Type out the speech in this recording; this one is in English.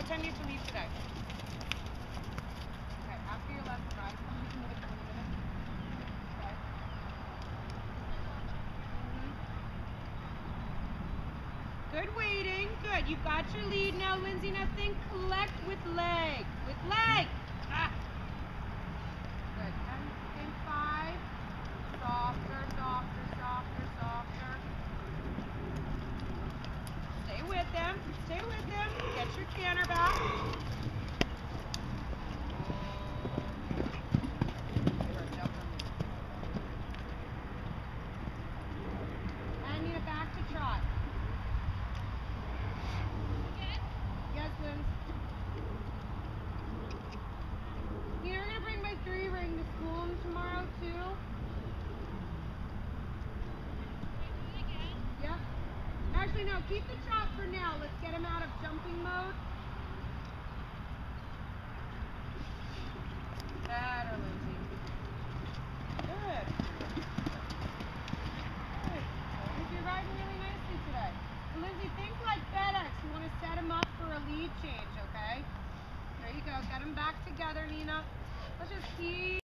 time do you have to leave today? Okay, after your lesson, right? Come with me in 20 minutes. Okay. Good waiting. Good. You've got your lead now, Lindsay. Now think collect with leg. With leg. Ah. Good. And 5. Softer, softer, softer, softer. Stay with them. Stay with them. Get your canter back. And Nina, back to trot. Yes, Liz. Nina, we're going to bring my 3 ring to school tomorrow, too. Yep. Actually, no. Keep the trot for now. Let's get him out of jumping mode. Better, Lindsay. Good. Good. You're riding really nicely today. Lindsay, think like FedEx. You want to set him up for a lead change, okay? There you go. Get him back together, Nina. Let's just keep...